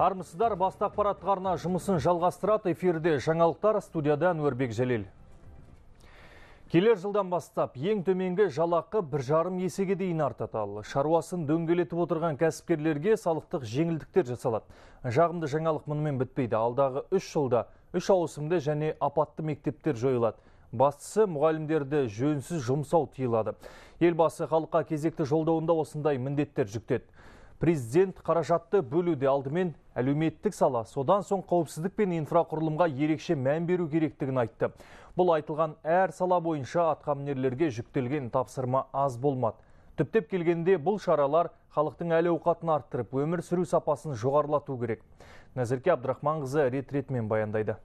Армысыздар, басты ақпараттық арна жұмысын жалғастырады. Эфирде жаңалықтар, студияда Әнуарбек Жәлел. Келер жылдан бастап ең төменгі жалақы 1,5 есеге дейін артады. Шаруасын дөңгелетіп отырған кәсіпкерлерге салықтық жеңілдіктер жасалады. Жағымды жаңалық мұнымен бітпейді. Алдағы 3 жылда 3 ауысымды және апатты мектептер жойылады. Бастысы мұғалімдерді жөнсіз жұмсау тыйылады. Елбасы халыққа кезекті жолдауында осындай міндеттер жүктеді. Президент қаражатты бөлуде алдымен әлеуметтік сала, содан соң қауіпсіздік пен инфрақұрылымға ерекше мән беру керектігін айтты. Бұл айтылған әр сала бойынша атқамінерлерге жүктелген тапсырма аз болмады. Түптеп келгенде бұл шаралар халықтың әл-ауқатын арттырып, өмір сүру сапасын жоғарылату керек. Назерке Абдрахманқызы рет-ретімен баяндайды.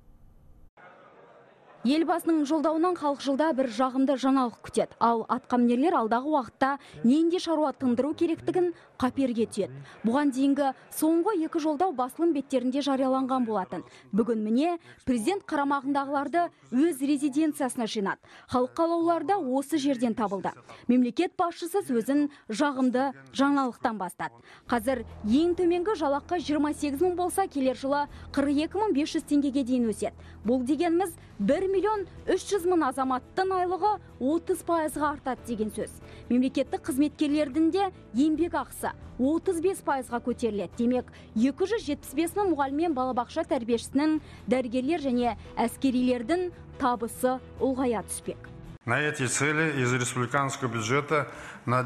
Елбасының жолдауынан халық жылда бір жағымды жаңалық күтеді. Ал атқамінерлер алдағы уақытта ненде шаруа тындыру керектігін қаперге түйеді. Бұған дейінгі соңғы 2 жолдау басылым беттерінде жарияланған болатын. Бүгін міне президент қарамағындағыларды өз резиденциясына жинады. Халық қалаулылары да осы жерден табылды. Мемлекет басшысы сөзін жағымды жаңалықтан бастады. Қазір ең төменгі жалақы 28 мың болса, келер жылы 42.500 теңгеге дейін өседі. Бұл дегеніміз 1.300.000 азаматтың айлығы 30%-ға артады деген сөз. Мемлекеттік қызметкерлердің де еңбек ақысы 35%-ға көтеріледі. Демек, 275.000 мұғалім мен балабақша тәрбиешісінің, дәрігерлер және әскерилердің табысы ұлғая түспек. На эти цели из республиканского бюджета на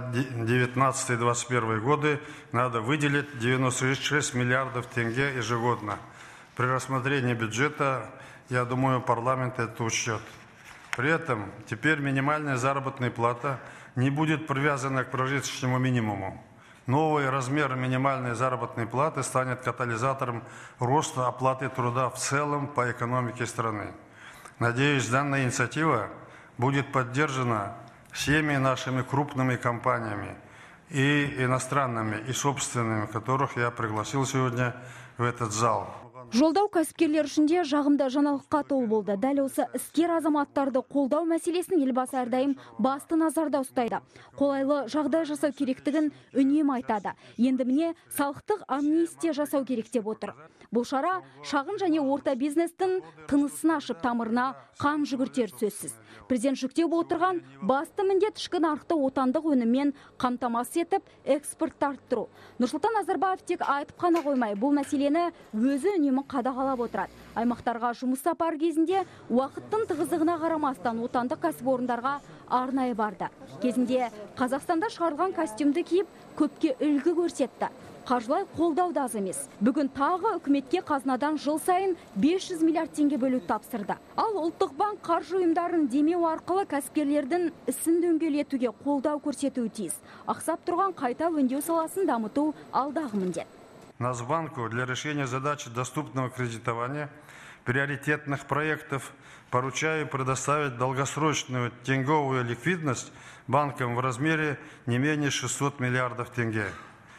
19-21 годы надо выделить 96 миллиардов тенге ежегодно. При рассмотрении бюджета, я думаю, парламент это учтет. При этом теперь минимальная заработная плата не будет привязана к прожиточному минимуму. Новый размер минимальной заработной платы станет катализатором роста оплаты труда в целом по экономике страны. Надеюсь, данная инициатива будет поддержана всеми нашими крупными компаниями и иностранными, и собственными, которых я пригласил сегодня в этот зал. Жолдау кәсіпкерлер үшінде жағымды жаңалыққа толы болды. Дәл осы іскер азаматтарды қолдау мәселесін елбасы әрдайым басты назарда ұстайды. Қолайлы жағдай жасау керектігін үнемі айтады. Енді міне салықтық амнистия жасау керек деп отыр. Бұл шара шағын және орта бизнестің тынысын ашып тамырына қан жүгіртер сөзсіз. Президент жүктеп отырған басты міндет ішкі нарықты отандық өніммен қамтамасыз етіп, экспортты арттыру. Нұрсұлтан Назарбаев тек айтып қана қоймай, бұл мәселені өзі үнемі қадағалап отырады. Аймақтарға жұмыс сапар кезінде уақыттың тығыздығына қарамастан отандық кәсіпорындарға арнайы барды. Кезінде Қазақстанда шығарылған костюмді киіп, көпке үлгі көрсетті. Қаржылай қолдау да аз емес. Бүгін тағы үкіметке қазынадан жыл сайын 500 миллиард теңге бөлу тапсырды. Ал ұлттық банк қаржы ұйымдарын демеу арқылы кәсіпкерлердің ісін дөңгелетуге қолдау көрсетуі тиіс. Ақсап тұрған қайта өңдеу саласын дамыту алдағы міндет. Нацбанку для решения задачи доступного кредитования приоритетных проектов поручаю предоставить долгосрочную тенговую ликвидность банкам в размере не менее 600 миллиардов тенге.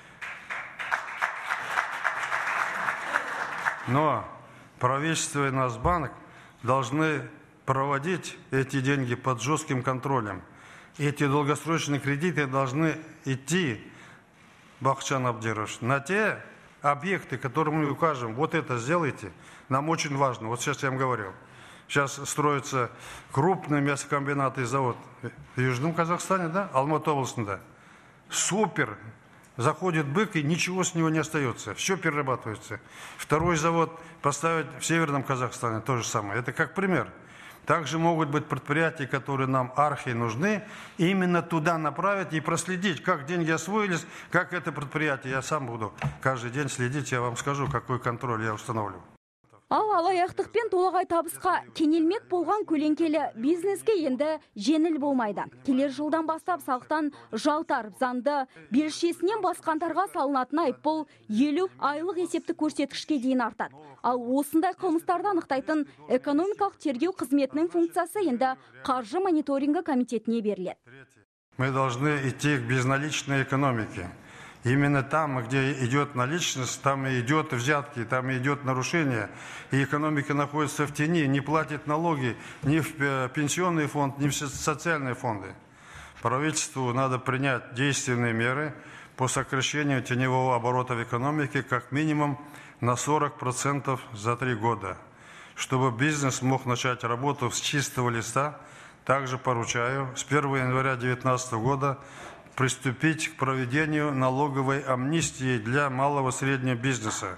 Но правительство и Нацбанк должны проводить эти деньги под жестким контролем. Эти долгосрочные кредиты должны идти, Бахчан Абдирович, на те объекты, которые мы укажем, вот это сделайте, нам очень важно. Вот сейчас я вам говорю. Сейчас строится крупный мясокомбинат и завод в Южном Казахстане, да, Алматы областында. Супер. Заходит бык, и ничего с него не остается. Все перерабатывается. Второй завод поставить в Северном Казахстане, то же самое. Это как пример. Также могут быть предприятия, которые нам архи нужны, именно туда направить и проследить, как деньги освоились, как это предприятие. Я сам буду каждый день следить, я вам скажу, какой контроль я установлю. Ал алаяқтықпен толағай табысқа кенелмек болған көлеңкелі бизнеске енді жеңіл болмайды. Келер жылдан бастап салықтан жалтарып, заңды белшесінен басқандарға салынатын айыппұл 50 айлық есептік көрсеткішке дейін артады. Ал осындай қылмыстарды анықтайтын экономикалық тергеу қызметінің функциясы енді қаржы мониторингі комитетіне беріледі. Мы должны идти к безналичной экономике. Именно там, где идет наличность, там и идет взятки, там и идет нарушение. И экономика находится в тени, не платит налоги ни в пенсионный фонд, ни в социальные фонды. Правительству надо принять действенные меры по сокращению теневого оборота в экономике как минимум на 40% за 3 года. Чтобы бизнес мог начать работу с чистого листа, также поручаю с 1 января 2019 года приступить к проведению налоговой амнистии для малого и среднего бизнеса.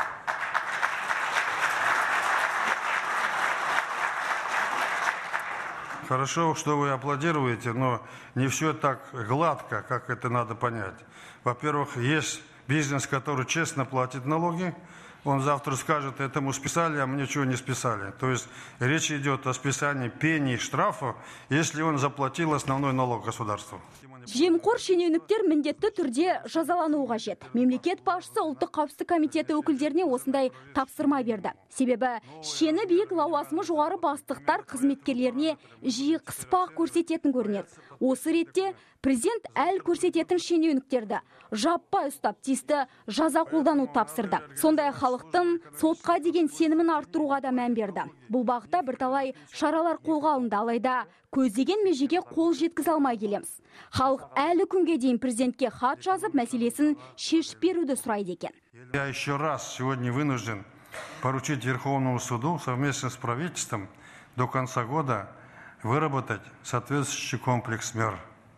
Хорошо, что вы аплодируете, но не все так гладко, как это надо понять. Во-первых, есть бизнес, который честно платит налоги. Он завтра скажет, этому списали, а мне чего не списали. То есть речь идет о списании пений, штрафов, если он заплатил основной налог государству. Жемқор шенеуніктер міндетті түрде жазалануы қажет. Мемлекет басшысы ұлттық қауіпсіздік комитеті өкілдеріне осындай тапсырма берді. Себебі шені биік лауазымы жоғары бастықтар қызметкерлеріне жиі қыспақ көрсететін көрінеді. Осы ретте президент әл көрсететін шенеуніктерді жаппай ұстап тиісті жаза қолдану тапсырды. Сондай халықтың сотқа деген сенімін арттыруға да мән берді. Бұл бағытта бірталай шаралар қолға алынды, алайда көздеген межеге қол жеткізе алмай келеміз. Халық әлі күнге дейін президентке хат жазып, мәселесін шешіп беруді сұрайды екен. Я еще раз сегодня вынужден поручить Верховному суду совместно с правительством до конца года выработать соответствующий комплекс мер.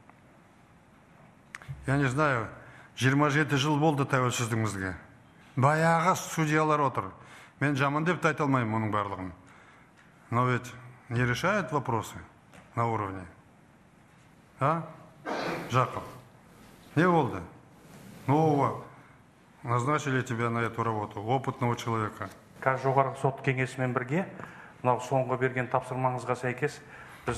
Я не знаю, 27 жыл болды тәуелсіздігімізге. Баяғы судьялар отыр. Мен жаман деп айта алмаймын оның барлығын. Но ведь не решают вопросы на уровне. А? Жаков, не болды? Нового назначили тебя на эту работу, опытного человека. Қазір жоғарғы сот кеңесімен бірге, соңғы берген тапсырмаңызға сәйкес, біз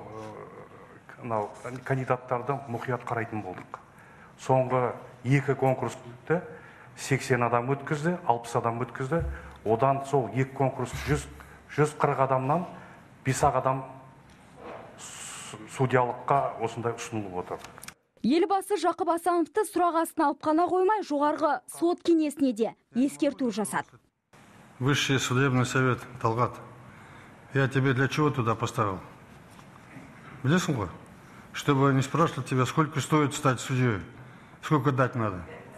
кандидаттарды мұқият қарайтын болдық. Соңғы 2 конкурс өтті, 80 адам өткізді, 60 адам өткізді. Одан сол 2 конкурс 140 адамнан 5 адам судьялыққа осындай ұсынылып отыр. Елбасы Жақып Асановты сұрақ астына алып қана қоймай, жоғарғы сот кеңесіне де ескерту жасады. Высший судебный совет, Талғат, я тебе для чего туда поставил? Білесің ғой? Чтобы не спрашивали тебя, сколько стоит стать судьей, сколько дать надо.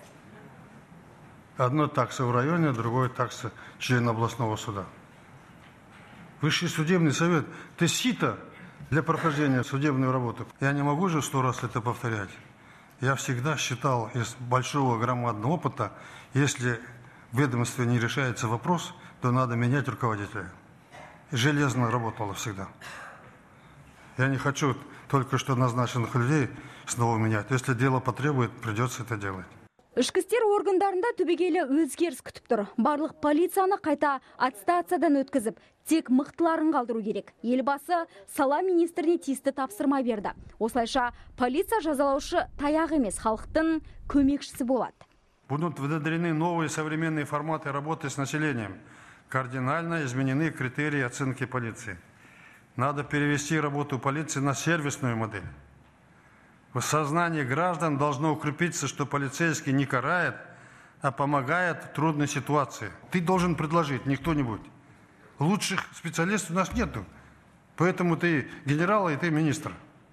Одно такса в районе, другое такса член областного суда. Высший судебный совет, ты сито для прохождения судебной работы. Я не могу же 100 раз это повторять. Я всегда считал из большого громадного опыта, если в ведомстве не решается вопрос, то надо менять руководителя. И железно работало всегда. Я не хочу только что назначенных людей снова менять. Если дело потребует, придется это делать. Ішкі істер органдарында түбегейлі өзгеріс күтіп тұр. Барлық полицияны қайта аттестациядан өткізіп, тек мықтыларын қалдыру керек. Елбасы сала министріне тиісті тапсырма берді. Осылайша полиция жазалаушы таяқ емес, халықтың көмекшісі болады. Будут внедрены новые современные форматы работы с населением. Кардинально изменены критерии оценки полиции. Надо перевести работу полиции на сервисную модель. В сознании граждан должно укрепиться, что полицейский не карает, а помогает в трудной ситуации. Ты должен предложить, не кто-нибудь. Лучших специалистов у нас нету. Поэтому ты генерал и ты министр.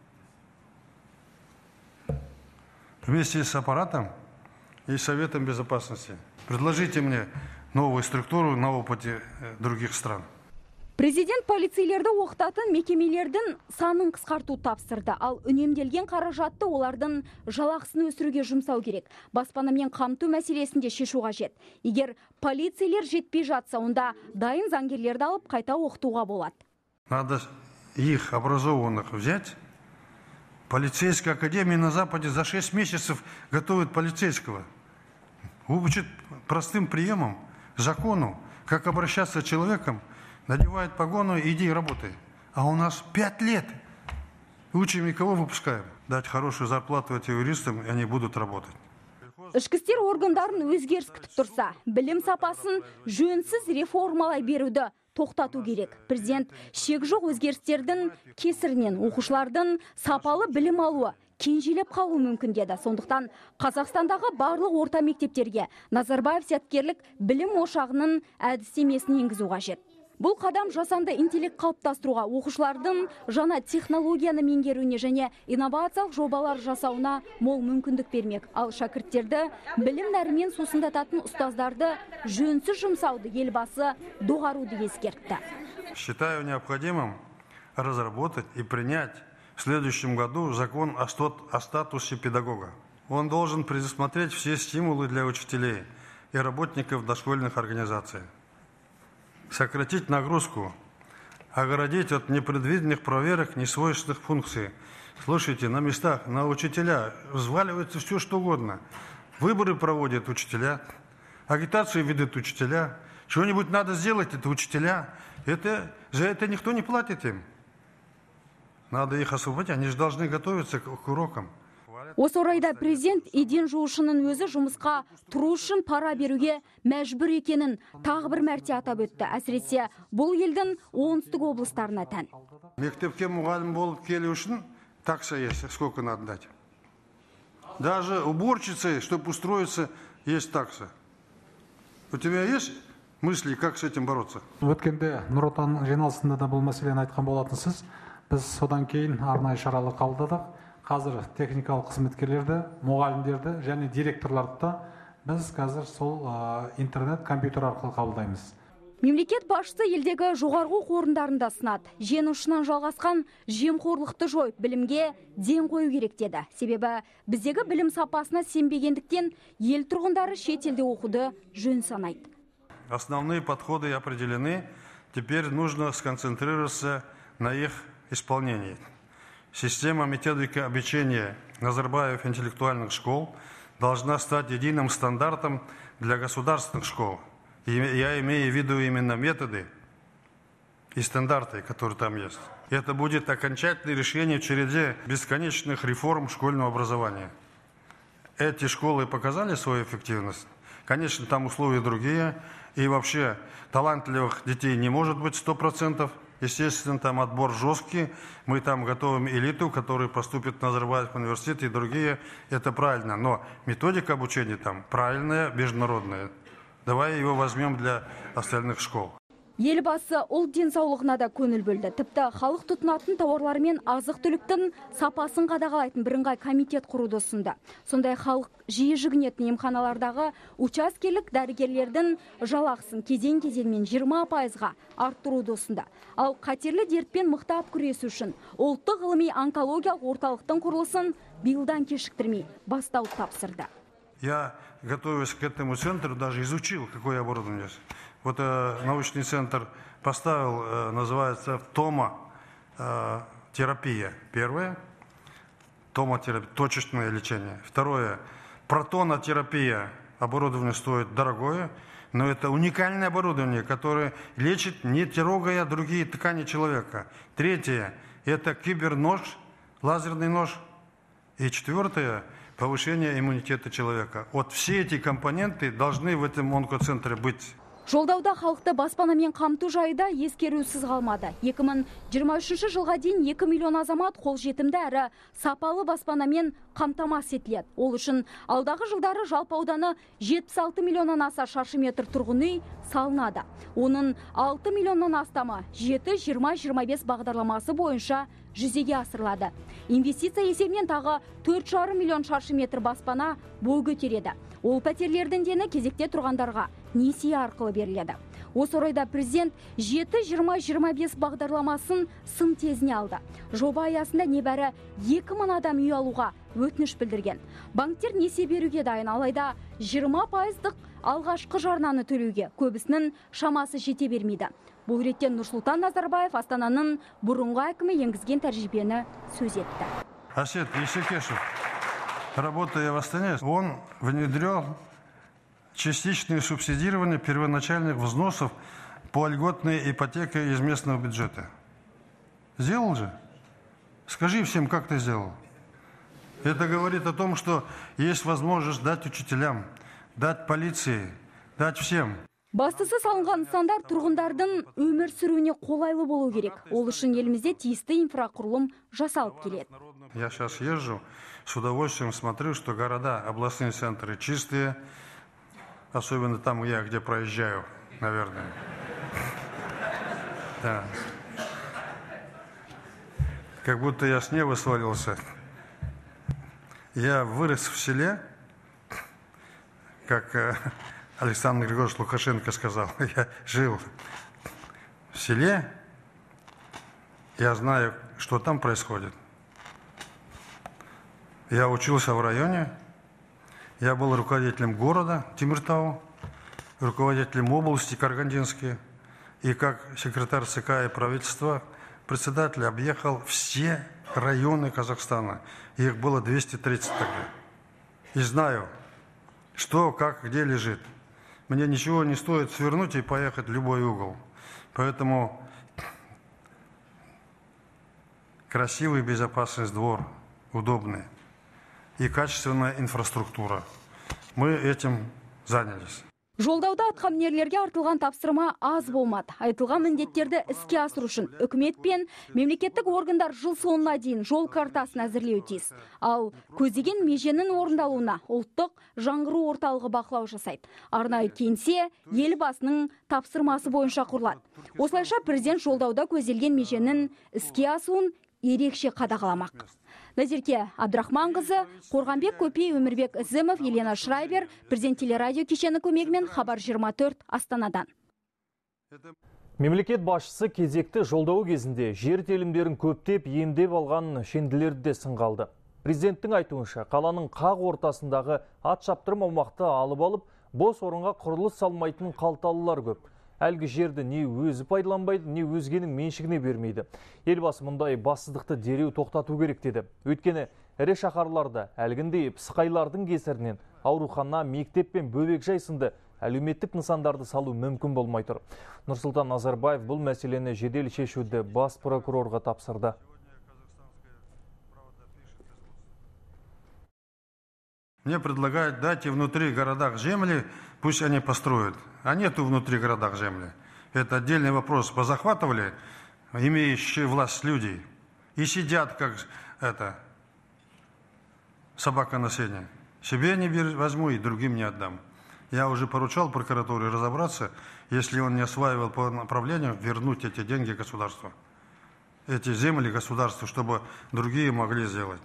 Вместе с аппаратом и Советом Безопасности предложите мне новую структуру на опыте других стран. Президент полицейлерді оқытатын мекемелердің санын қысқарту тапсырды, ал үнемделген қаражатты олардың жалақысын өсіруге жұмсау керек. Баспанамен қамту мәселесінде шешу қажет. Егер полицейлер жетпей жатса, онда дайын заңгерлерді алып қайта оқытуға болады. Надо их образованных взять. Полицейская академия на Западе за 6 месяцев готовит полицейского. Учит простым приемам, закону, как обращаться с человеком. Надевает погону, иди и работай. А у нас 5 лет. Учим и кого выпускаем. Дать хорошую зарплату этим юристам, и они будут работать. Ішкі істер органдарын өзгеріс күтіп тұрса, білім сапасын жөнсіз реформалай беруді тоқтату керек. Президент шек жоқ өзгерістердің кесірінен оқушылардың сапалы білім алуы кенжелеп қалуы мүмкін деді. Сондықтан Қазақстандағы барлық орта мектептерге Назарбаев зияткерлік білім ошағының әдістемесін енгізу қажет. Бұл қадам жасанды интеллект қалыптастыруға, оқушылардың жаңа технологияны меңгеруіне және инновациялық жобалар жасауына мол мүмкіндік бермек. Ал шәкірттерді білім нәрімен сусындататын ұстаздарды жөнсіз жұмсауды елбасы доғаруды ескертті. Считаю необходимым разработать и принять в следующем году закон о статусе педагога. Он должен предусмотреть все стимулы для учителей и работников дошкольных организаций. Сократить нагрузку, оградить от непредвиденных проверок несвойственных функций. Слушайте, на местах, на учителя взваливается все, что угодно. Выборы проводят учителя, агитацию ведут учителя. Что-нибудь надо сделать, это учителя. За это никто не платит им. Надо их освободить, они же должны готовиться к урокам. Осы орайда президент еден жуушының өзі жұмысқа тұру үшін пара беруге мәжбүр екенін тағы бір мәрте атап өтті. Әсіресе бұл елдің оңтүстік облыстарына тән. Мектепке мұғалім болып келу үшін такса есть, сколько надо дать. Даже уборщицы, чтобы устроиться, есть такса. У тебя есть мысли, как с этим бороться? Өткенде Нұр Отан жиналысында да бұл мәселені айтқан болатынсыз. Біз содан кейін арнайы шаралар қабылдадық. Қазір техникалық қызметкерлерді, мұғалімдерді және директорларды да біз қазір сол интернет, компьютер арқылы қабылдаймыз. Мемлекет басшысы елдегі жоғарғы оқу орындарында сынады. Жең ұшынан жалғасқан жемқорлықты жойып, білімге ден қою керек деді. Себебі біздегі білім сапасына сенбегендіктен ел тұрғындары шет елде оқуды жөн санайды. Основные подходы определены. Теперь нужно сконцентрироваться на их исполнении. Система методики обучения Назарбаев интеллектуальных школ должна стать единым стандартом для государственных школ. И я имею в виду именно методы и стандарты, которые там есть. Это будет окончательное решение в череде бесконечных реформ школьного образования. Эти школы показали свою эффективность. Конечно, там условия другие. И вообще талантливых детей не может быть 100%. Естественно, там отбор жесткий. Мы там готовим элиту, которые поступят на Назарбаев университет и другие. Это правильно. Но методика обучения там правильная, международная. Давай его возьмем для остальных школ. Елбасы ұлт денсаулығына да көңіл бөлді. Тіпті халық тұтынатын тауарлар мен азық-түліктің сапасын қадағалайтын бірыңғай комитет құруды ұсынды. Сондай халық жиі жүгінетін емханалардағы учаскелік дәрігерлердің жалақысын кезең-кезеңмен 20%-ға арттыруды ұсынды. Ал қатерлі дертпен мықтап күресу үшін ұлттық ғылыми онкологиялық орталықтың құрылысын биылдан кешіктірмей бастауды тапсырды. Я, готовясь к этому центру, даже изучил, какое оборудование есть. Вот научный центр поставил, называется томотерапия. Первое, томотерапия, точечное лечение. Второе, протонотерапия. Оборудование стоит дорогое, но это уникальное оборудование, которое лечит, не трогая другие ткани человека. Третье, это кибернож, лазерный нож. И четвертое, повышение иммунитета человека. Вот все эти компоненты должны в этом онкоцентре быть. Жолдауда халықты баспанамен қамту жайда ескерусіз қалмады. 2023 жылға дейін 2 миллион азамат қолжетімді әрі сапалы баспанамен қамтамасыз етіледі. Ол үшін алдағы жылдары жалпы ауданы 76 миллионнан аса шаршы метр тұрғын үй салынады. Оның 6 миллионнан астамы 7-20-25 бағдарламасы бойынша жүзеге асырылады. Инвестиция есебінен тағы 4,5 миллион шаршы метр баспана бой көтереді. Ол пәтерлердің дені кезекте тұрғандарға несие арқылы беріледі. Осы орайда президент 7-20-25 бағдарламасын сын тезіне алды. Жоба аясында небәрі 2000 адам үй алуға өтініш білдірген. Банктер несие беруге дайын, алайда 20%-ық алғашқы жарнаны төлеуге көбісінің шамасы жете бермейді. Бұл реттен Нұрсұлтан Назарбаев Астананың бұрынғы әкімі енгізген тәжірибені сөз етті. Асет Исекешев, работая в Астане, он внедрил частичное субсидирование первоначальных взносов по льготной ипотеке из местного бюджета. Сделал же? Скажи всем, как ты сделал. Это говорит о том, что есть возможность дать учителям, дать полиции, дать всем. Бастысы салынған нысандар тұрғындардың өмір сүруіне қолайлы болу керек. Ол үшін елімізде тиісті инфрақұрылым жасалып келеді. Я сейчас езжу, с удовольствием смотрю, что города, областные центры чистые, особенно там, где проезжаю, наверное. Да. Как будто я с неба свалился. Я вырос в селе, как Александр Григорьевич Лукашенко сказал. Я жил в селе, я знаю, что там происходит. Я учился в районе, я был руководителем города Темиртау, руководителем области Карагандинской, и как секретарь ЦК и правительства, председатель объехал все районы Казахстана. Их было 230 тогда. И знаю, что, как, где лежит. Мне ничего не стоит свернуть и поехать в любой угол. Поэтому красивый, безопасный двор, удобный. И качественная инфраструктура. Мы этим занялись. Жолдауда атқамінерлерге артылған тапсырма аз болмады. Айтылған міндеттерді іске асыру үшін үкімет пен мемлекеттік органдар жыл соңына дейін жол картасын әзірлеуі тиіс. Ал көздеген меженің орындалуына ұлттық жаңғыру орталығы бақылау жасайды. Арнайы кеңсе елбасының тапсырмасы бойынша құрылады. Осылайша президент жолдауда көзделген меженің іске асуын ерекше қадағаламақ. Назерке Абдрахманқызы, Қорғанбек Көпей, Өмірбек Ізімов, Елена Шрайбер, президент телерадио кешені көмегімен Хабар 24 Астанадан. Мемлекет басшысы кезекті жолдауы кезінде жер телімдерін көптеп емдеп алған шенділерді де сынға алды. Президенттің айтуынша, қаланың қақ ортасындағы ат шаптырым аумақты алып алып, бос орынға құрылыс салмайтын қалталылар көп. Әлгі жерді не өзі пайдаланбайды, не өзгенің меншігіне бермейді. Елбасы мұндай бассыздықты дереу тоқтату керек деді. Өйткені ірі шаһарларда әлгіндей пысқайлардың кесірінен аурухана, мектеп пен бөбекжай сынды әлеуметтік нысандарды салу мүмкін болмай тұр. Нұрсұлтан Назарбаев бұл мәселені жедел шешуді бас прокурорға тапсырды. Мне предлагают дать и внутри городах земли, пусть они построят. А нету внутри городах земли. Это отдельный вопрос. Позахватывали имеющие власть люди и сидят, как собака на сене. Себе не возьму и другим не отдам. Я уже поручал прокуратуре разобраться, если он не осваивал по направлению, вернуть эти деньги государству. Эти земли государству, чтобы другие могли сделать.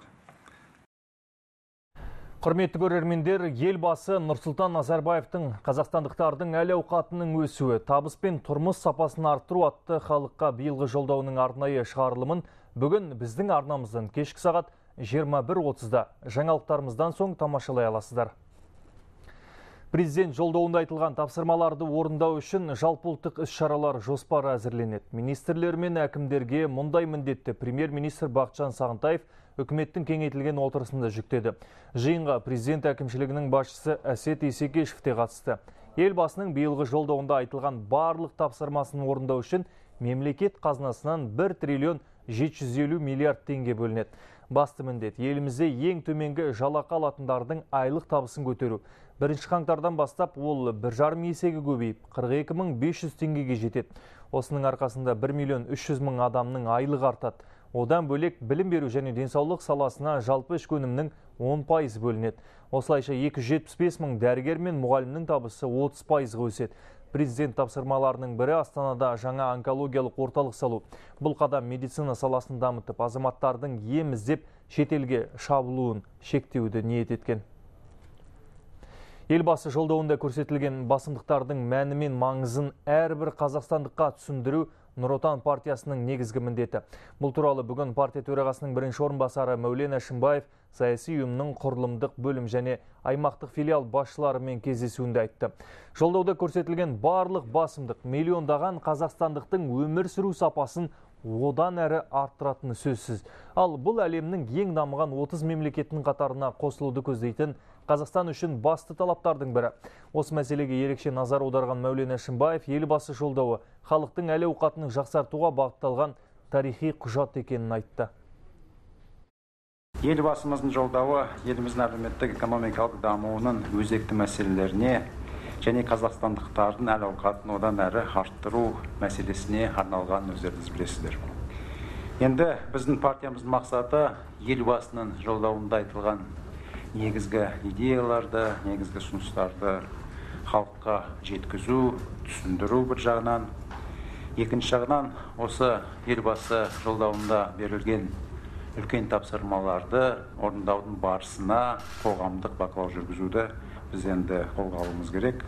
Құрметті көрермендер, елбасы Нұрсұлтан Назарбаевтың қазақстандықтардың әл-ауқатының өсуі, табыс пен тұрмыс сапасын арттыру атты халыққа биылғы жолдауының арнайы шығарылымын бүгін біздің арнамыздан кешкі сағат 21:30-да жаңалықтарымыздан соң тамашалай аласыздар. Президент жолдауында айтылған тапсырмаларды орындау үшін жалпыұлттық іс-шаралар жоспары әзірленеді. Министрлер мен әкімдерге мұндай міндетті премьер-министр Бақытжан Сағынтаев үкіметтің кеңейтілген отырысында жүктеді. Жиынға президент әкімшілігінің басшысы Әсет Исекешев те қатысты. Елбасының биылғы жолдауында айтылған барлық тапсырмасын орындау үшін мемлекет қазынасынан 1 триллион 750 миллиард теңге бөлінеді. Басты міндет елімізде ең төменгі жалақы алатындардың айлық табысын көтеру. 1 қаңтардан бастап ол 1,5 есеге көбейіп, 42.500 теңгеге жетеді. Осының арқасында 1.300.000 адамның айлығы артады. Одан бөлек білім беру және денсаулық саласына жалпы ішкі өнімнің 10% бөлінеді. Осылайша 275.000 дәрігер мен мұғалімнің табысы 30%-ға өседі. Президент тапсырмаларының бірі Астанада жаңа онкологиялық орталық салу. Бұл қадам медицина саласын дамытып, азаматтардың ем іздеп шетелге шабылуын шектеуді ниет еткен. Елбасы жолдауында көрсетілген басымдықтардың мәні мен маңызын әрбір қазақстандыққа түсіндіру Нұр Отан партиясының негізгі міндеті. Бұл туралы бүгін партия төрағасының бірінші орынбасары Мәулен Әшімбаев саяси ұйымның құрылымдық бөлім және аймақтық филиал басшыларымен кездесуінде айтты. Жолдауда көрсетілген барлық басымдық миллиондаған қазақстандықтың өмір сүру сапасын одан әрі арттыратыны сөзсіз. Ал бұл әлемнің ең дамыған 30 мемлекеттің қатарына қосылуды көздейтін Қазақстан үшін басты талаптардың бірі. Осы мәселеге ерекше назар аударған Мәулен Әшімбаев елбасы жолдауы халықтың әл-ауқатының жақсартуға бағытталған тарихи құжат екенін айтты. Елбасымыздың жолдауы еліміздің әлеуметтік экономикалық дамуының өзекті мәселелеріне және қазақстандықтардың әл-ауқатын одан әрі арттыру мәселесіне арналған, өздеріңіз білесіздер. Енді біздің партиямыздың мақсаты елбасының жолдауында айтылған негізгі идеяларды, негізгі ұсыныстарды халыққа жеткізу, түсіндіру бір жағынан, Екінші жағынан осы елбасы жолдауында берілген үлкен тапсырмаларды орындаудың барысына қоғамдық бақылау жүргізуді біз енді қолға алуымыз керек.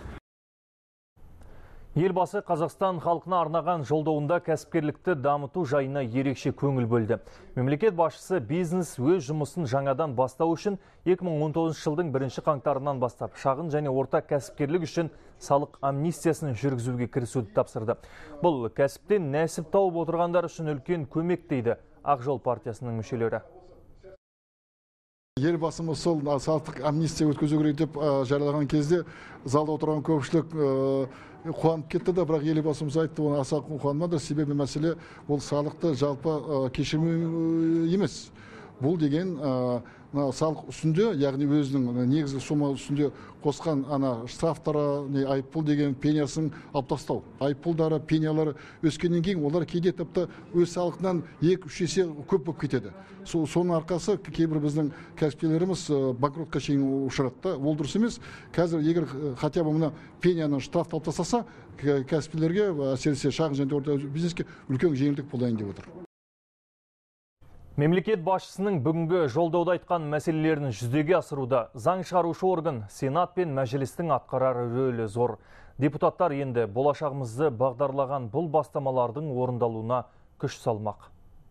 Елбасы Қазақстан халқына арнаған жолдауында кәсіпкерлікті дамыту жайына ерекше көңіл бөлді. Мемлекет басшысы бизнес өз жұмысын жаңадан бастау үшін 2019 жылдың 1 қаңтарынан бастап шағын және орта кәсіпкерлік үшін салық амнистиясын жүргізуге кірісуді тапсырды. Бұл кәсіптен нәсіп тауып отырғандар үшін үлкен көмек дейді Ақ жол партиясының мүшелері. Елбасымыз сол салықтық амнистия өткізу керек деп жариялаған кезде залда отырған көпшілік қуанып кетті да, бірақ елбасымыз айтты, оны аса қуанмады, себебі мәселе ол салықты жалпы кешірмеу емес. Бұл деген салық үстінде, яғни өзінің негізгі сома үстінде қосқан штрафтары, айыппұл деген пенясын алып тастау. Айыппұлдары, пенялары өскеннен кейін олар кейде тіпті өз салықтан 2-3 есе көп болып кетеді. Соның арқасы кейбір біздің кәсіпкерлеріміз банкротқа шейін ұшырады. Ол дұрыс емес. Қазір егер хотя бы мына пеняны штрафты алып тастаса, кәсіпкерлерге, әсіресе шағын және орта бизнеске үлкен жеңілдік болайын деп отыр. Мемлекет басшысының бүгінгі жолдауда айтқан мәселелерін жүзеге асыруда заң шығарушы орган, Сенат пен Мәжілістің атқарар рөлі зор. Депутаттар енді болашағымызды бағдарлаған бұл бастамалардың орындалуына күш салмақ.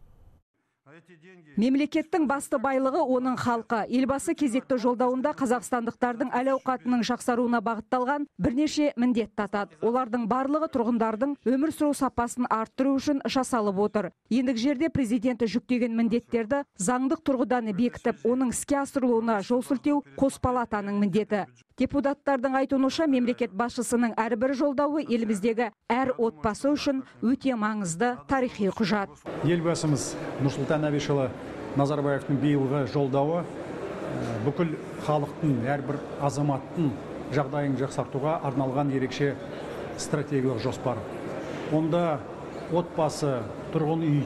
Мемлекеттің басты байлығы оның халқы. Елбасы кезекті жолдауында қазақстандықтардың әл-ауқатының жақсаруына бағытталған бірнеше міндет атады. Олардың барлығы тұрғындардың өмір сүру сапасын арттыру үшін жасалып отыр. Ендігі жерде президенті жүктеген міндеттерді заңдық тұрғыдан бекітіп, оның іске асырылуына жол сілтеу қос палатаның міндеті. Депутаттардың айтуынша, мемлекет басшысының әрбір жолдауы еліміздегі әр отбасы үшін өте маңызды тарихи құжат. Елбасымыз Нұрсұлтан Әбішұлы Назарбаевтың биылғы жолдауы бүкіл халықтың, әрбір азаматтың жағдайын жақсартуға арналған ерекше стратегиялық жоспар. Онда отбасы, тұрғын үй,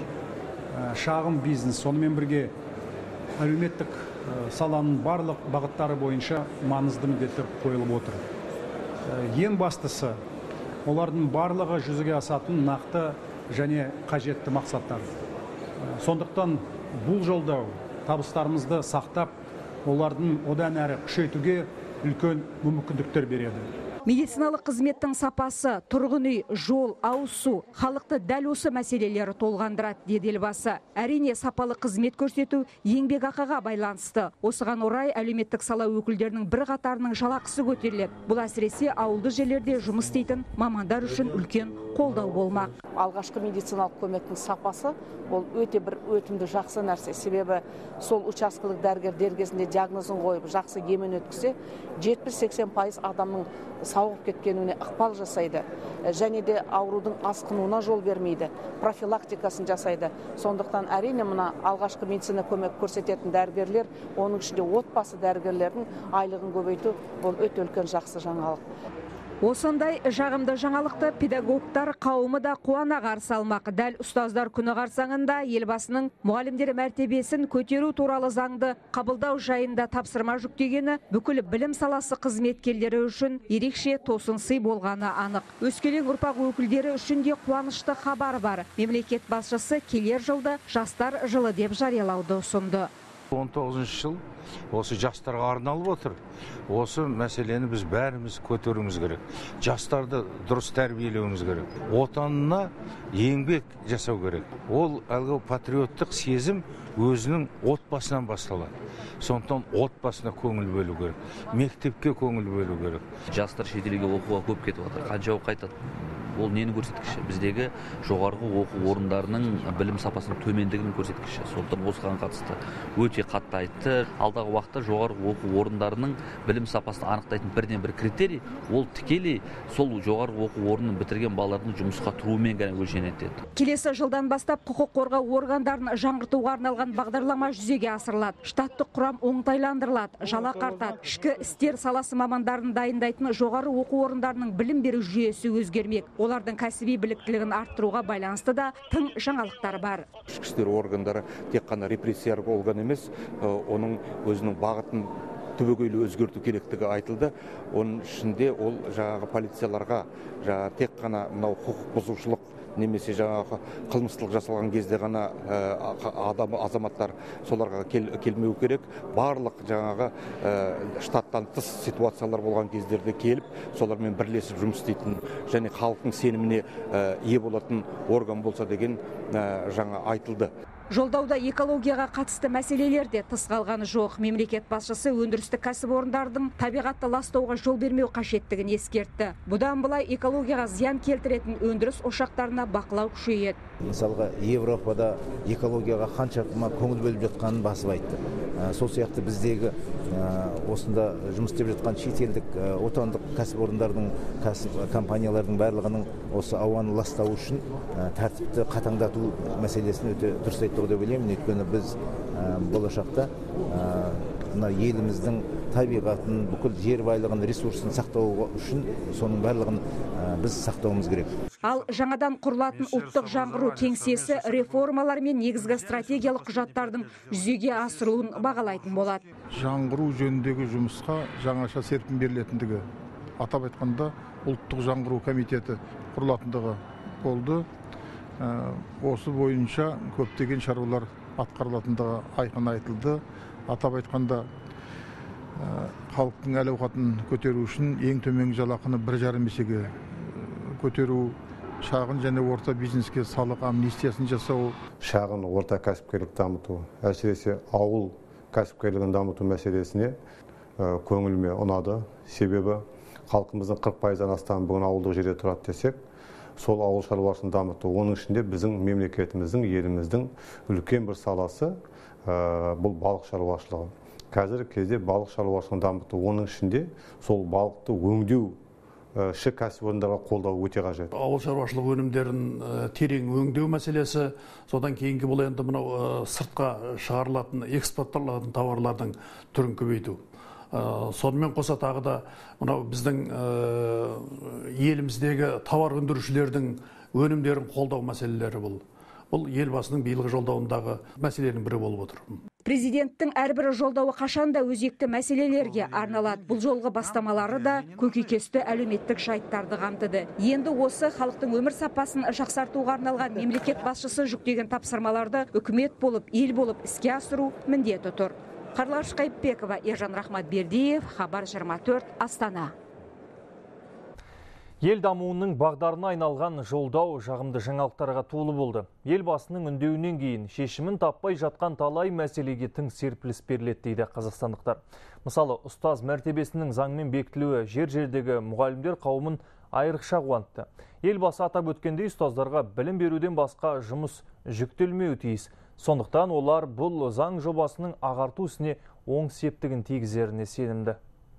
шағын бизнес, сонымен бірге әлеуметтік саланың барлық бағыттары бойынша маңызды міндеттер қойылып отыр. Ең бастысы, олардың барлығы жүзеге асатын нақты және қажетті мақсаттар. Сондықтан бұл жолдау табыстарымызды сақтап, олардың одан әрі күшейтуге үлкен мүмкіндіктер береді. Медициналық қызметтің сапасы, тұрғын үй, жол, ауыз су, халықты дәл осы мәселелері толғандырады, деді елбасы. Әрине, сапалы қызмет көрсету еңбек ақыға байланысты. Осыған орай әлеуметтік сала өкілдерінің бір қатарының жалақысы көтеріледі. Бұл әсіресе ауылды жерлерде жұмыс істейтін мамандар үшін үлкен қолдау болмақ. Алғашқы медициналық көмектің сапасы ол өте бір өтімді жақсы нәрсе. Себебі сол учаскелік дәрігер дер кезінде диагнозын қойып, жақсы емін өткізсе, 70-80% адамның сауығып кеткеніне ықпал жасайды. Және де аурудың асқынуына жол бермейді. Профилактикасын жасайды. Сондықтан әрине мына алғашқы медицина көмек көрсететін дәрігерлер, оның ішінде отбасы дәрігерлердің айлығын көбейту бұл өте үлкен жақсы жаңалық. Осындай жағымды жаңалықты педагогтар қауымы да қуана қарсы алмақ. Дәл ұстаздар күні қарсаңында елбасының мұғалімдер мәртебесін көтеру туралы заңды қабылдау жайында тапсырма жүктегені бүкіл білім саласы қызметкерлері үшін ерекше тосын сый болғаны анық. Өскелең ұрпақ өкілдері үшін де қуанышты хабар бар. Мемлекет басшысы келер жылды жастар жылы деп жариялауды ұсынды. 19 жыл осы жастарға арналып отыр. Осы мәселені біз бәріміз көтеруіміз керек. Жастарды дұрыс тәрбиелеуіміз керек. Отанына еңбек жасау керек. Ол әлгі патриоттық сезім өзінің отбасынан басталады. Сондықтан отбасына көңіл бөлу керек. Мектепке көңіл бөлу керек. Жастар шетелге оқуға көп кетіп жатыр. Қанша қайтады? Ол нені көрсеткіші? Біздегі жоғарғы оқу орындарының білім сапасының төмендігінің көрсеткіші. Сондықтан осыған қатысты өте қатты айтты. Алдағы уақытта жоғарғы оқу орындарының білім сапасын анықтайтын бірден бір критерий, ол тікелей сол жоғарғы оқу орнын бітірген балалардың жұмысқа тұруымен ғана өлшенеді. Келесі жылдан бастап құқық қорғау органдарын жаңғыртуға арналған бағдарлама жүзеге асырылады. Штаттық құрам оңтайландырылады, жалақы артады. Ішкі істер саласы мамандарын дайындайтын жоғары оқу орындарының білім беру жүйесі өзгермек. Олардың кәсіби біліктілігін арттыруға байланысты да тың жаңалықтар бар. Ішкі істер органдары тек қана репрессия болған емес, оның өзінің бағытын түбегейлі өзгерту керектігі айтылды. Оның ішінде ол жаңағы полицияларға тек қана мынау құқық бұзушылық немесе жаңағы қылмыстылық жасалған кезде ғана азаматтар соларға келмеу керек. Барлық жаңағы штаттан тыс ситуациялар болған кездерде келіп, солармен бірлесіп жұмыс істейтін және халықтың сеніміне ие болатын орган болса деген жаңа айтылды. Жолдауда экологияға қатысты мәселелер де тыс қалғаны жоқ. Мемлекет басшысы өндірістік кәсіпорындардың табиғатты ластауға жол бермеу қажеттігін ескертті. Бұдан былай экологияға зиян келтіретін өндіріс ошақтарына бақылау күшейеді. Мысалға, Европада экологияға қаншама көңіл бөліп жатқанын басып айтты. Сол сияқты біздегі осында жұмыс істеп жатқан шетелдік отандық кәсіпорындардың, компаниялардың барлығының осы ауаны ластау үшін тәртіпті қатаңдату мәселесін өте дұрыс айтты деп ойлаймын. Өйткені біз болашақта еліміздің табиғатын, бүкіл жер байлығын, ресурсын сақтау үшін соның барлығын біз сақтауымыз керек. Ал жаңадан құрылатын ұлттық жаңғыру кеңсесі реформалар мен негізгі стратегиялық құжаттардың жүзеге асырылуын бағалайтын болады. Жаңғыру жөніндегі жұмысқа жаңаша серпін берілетіндігі, атап айтқанда ұлттық жаңғыру комитеті құрылатындығы болды. Осы бойынша көптеген шаруалар атқарылатындығы айқын айтылды. Атап айтқанда халықтың әл-ауқатын көтеру үшін ең төменгі жалақыны 1,5 есеге көтеру, шағын және орта бизнеске салық амнистиясын жасау, шағын орта кәсіпкерлік дамыту, әсіресе ауыл кәсіпкерлігін дамыту мәселесіне көңіліме ұнады. Себебі халқымыздың 40%-дан астам бүгін ауылдық жерде тұрады десек, сол ауыл шаруашылығын дамыту. Оның ішінде біздің мемлекетіміздің, еліміздің үлкен бір саласы бұл балық шаруашылығы. Қазіргі кезде балық шаруашылығын дамыту, оның ішінде сол балықты өңдеу шек кәсіпорындарға қолдау өте қажет. Ауыл шаруашылық өнімдерін терең өңдеу мәселесі, содан кейінгі бұл енді мынау сыртқа шығарылатын, экспортталатын тауарлардың түрін көбейту. Сонымен қоса тағы да мынау біздің еліміздегі тауар өндірушілердің өнімдерін қолдау мәселелері бұл. Бұл елбасының биылғы жолдауындағы мәселенің бірі болып отыр. Президенттің әрбір жолдауы қашанда өзекті мәселелерге арналады. Бұл жолғы бастамалары да көкейкесті әлеуметтік жайттарды қамтыды. Енді осы халықтың өмір сапасын жақсартуға арналған мемлекет басшысы жүктеген тапсырмаларды үкімет болып, ел болып іске асыру міндеті тұр. Қарлаш Қайыпбекова, Ержан Рахматбердиев, Хабар 24, Астана. Ел дамуының бағдарына айналған жолдау жағымды жаңалықтарға толы болды. Елбасының үндеуінен кейін шешімін таппай жатқан талай мәселеге тың серпіліс беріледі дейді қазақстандықтар. Мысалы, ұстаз мәртебесінің заңмен бекітілуі жер-жердегі мұғалімдер қауымын айрықша қуантты. Елбасы атап өткендей, ұстаздарға білім беруден басқа жұмыс жүктелмеуі тиіс. Сондықтан олар бұл заң жобасының ағарту ісіне оң септігін тигізеріне сенімді.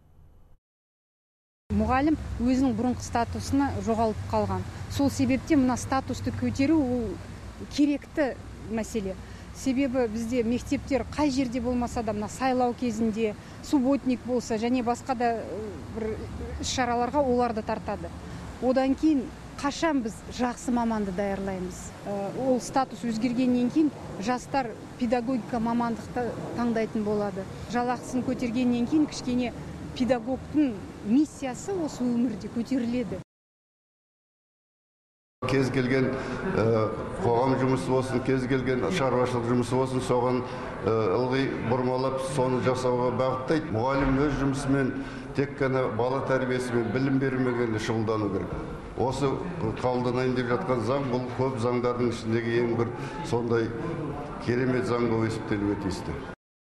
Мұғалім өзінің бұрынғы статусына жоғалып қалған. Сол себепте мына статусты көтеру керекті мәселе. Себебі бізде мектептер қай жерде болмаса да мына сайлау кезінде, субботник болса және басқа да бір іс-шараларға оларды тартады. Одан кейін қашан біз жақсы маманды даярлаймыз. Ол статус өзгергеннен кейін жастар педагогика мамандықты таңдайтын болады. Жалақысын көтергеннен кейін кішкене педагогтың миссиясы осы өмірде көтеріледі. Кез келген қоғам жұмысы болсын, кез келген шаруашылық жұмысы болсын, соған ылғи бұрмалап, соны жасауға бағыттайды. Мұғалім өз жұмысымен тек қана бала тәрбиесімен, білім бермеген шұғылдану керек. Осы қабылданайын деп жатқан заң, бұл көп заңдардың ішіндегі ең бір сондай керемет заң болып есептелуге тиісті.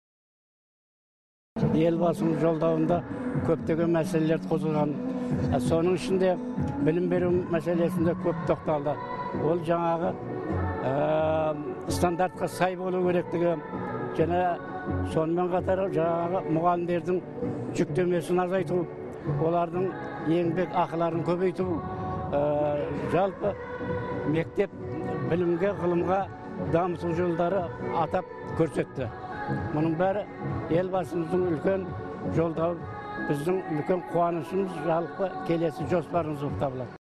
Елбасының жолдауында көптеген мәселелер қозғалған. Соның ішінде білім беру мәселесінде көп тоқталды. Ол жаңағы стандартқа сай болу керектігі, және сонымен қатар жаңағы мұғалімдердің жүктемесін азайту, олардың еңбек ақыларын көбейту, жалпы мектеп білімге, ғылымға дамыту жолдары атап көрсетті. Мұның бәрі елбасымыздың үлкен жолдауы, біздің үлкен қуанышымыз, жалпы келесі жоспарымыз болып табылады.